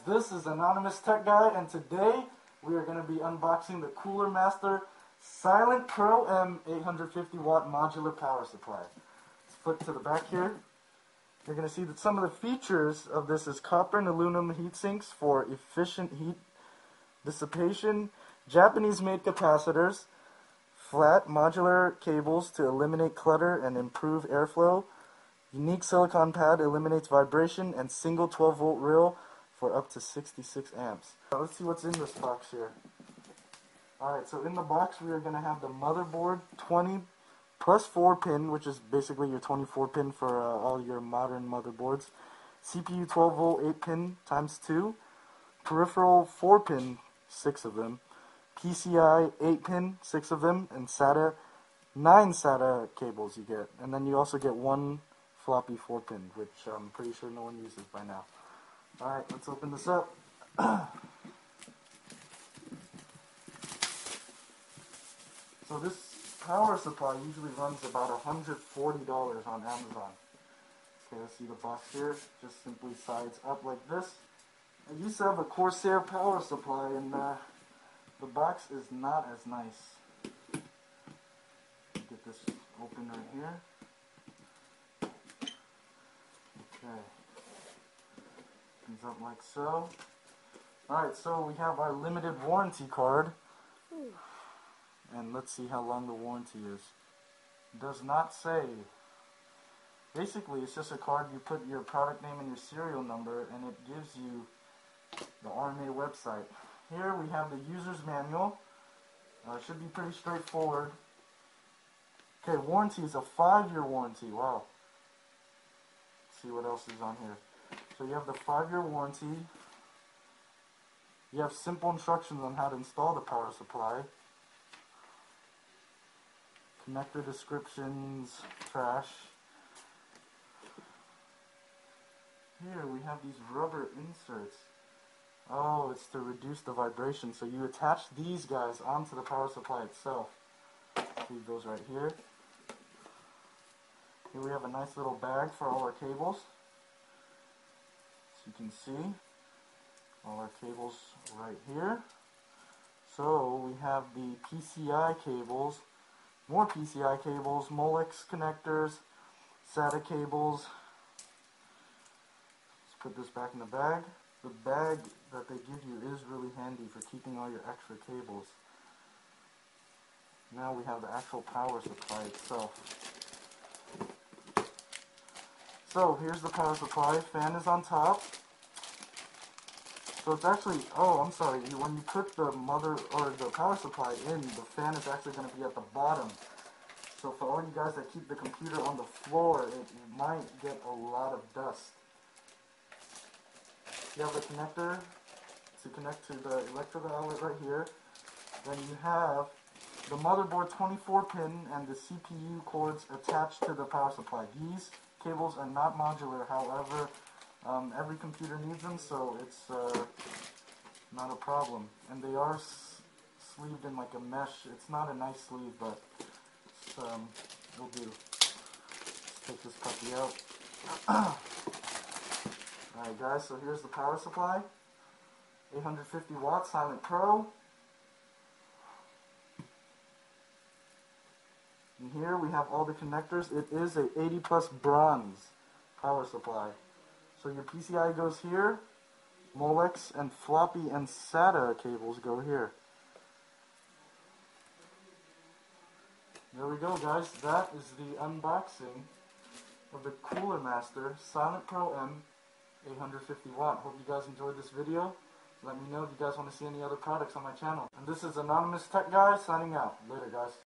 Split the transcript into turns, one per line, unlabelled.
this is Anonymous Tech Guy, and today we are going to be unboxing the Cooler Master Silent ProM 850 watt modular power supply. Let's flip to the back here. You're going to see that some of the features of this is copper and aluminum heat sinks for efficient heat dissipation, Japanese made capacitors, flat modular cables to eliminate clutter and improve airflow, unique silicon pad eliminates vibration, and single 12-volt reel for up to 66 amps. Now let's see what's in this box here. Alright, so in the box we are going to have the motherboard 20 plus 4 pin, which is basically your 24 pin for all your modern motherboards, CPU 12 volt 8 pin times 2, peripheral 4 pin, 6 of them, PCI 8 pin, 6 of them, and SATA 9 SATA cables you get. And then you also get one floppy 4 pin, which I'm pretty sure no one uses by now. Alright, let's open this up. So this power supply usually runs about $140 on Amazon. Okay, let's see the box here. Just simply sides up like this. I used to have a Corsair power supply, and the box is not as nice. Get this open right here. Okay. Opens up like so. Alright, so we have our limited warranty card. And let's see how long the warranty is. It does not say. Basically, it's just a card. You put your product name and your serial number, and it gives you the RMA website. Here we have the user's manual. It should be pretty straightforward. Okay, warranty is a 5-year warranty. Wow. Let's see what else is on here. So you have the 5-year warranty. You have simple instructions on how to install the power supply. Connector descriptions, trash. Here we have these rubber inserts. Oh, it's to reduce the vibration. So you attach these guys onto the power supply itself. Leave those right here. Here we have a nice little bag for all our cables. As you can see, all our cables right here. So we have the PCI cables, more PCI cables, Molex connectors, SATA cables. Let's put this back in the bag. The bag that they give you is really handy for keeping all your extra cables. Now we have the actual power supply itself. So here's the power supply. Fan is on top. So it's actually, oh, I'm sorry, when you put the the power supply in, the fan is actually going to be at the bottom. So for all you guys that keep the computer on the floor, it might get a lot of dust. You have the connector to connect to the electrical outlet right here. Then you have the motherboard 24 pin and the CPU cords attached to the power supply. These cables are not modular, however, every computer needs them, so it's not a problem. And they are sleeved in like a mesh. It's not a nice sleeve, but it'll do. Let's take this puppy out. Alright guys, so here's the power supply. 850 watt Silent Pro. And here we have all the connectors. It is a 80 plus bronze power supply. So your PCI goes here, Molex and floppy and SATA cables go here. There we go guys, that is the unboxing of the Cooler Master Silent ProM 850 watt. Hope you guys enjoyed this video. Let me know if you guys want to see any other products on my channel. And this is Anonymous Tech Guy signing out. Later guys.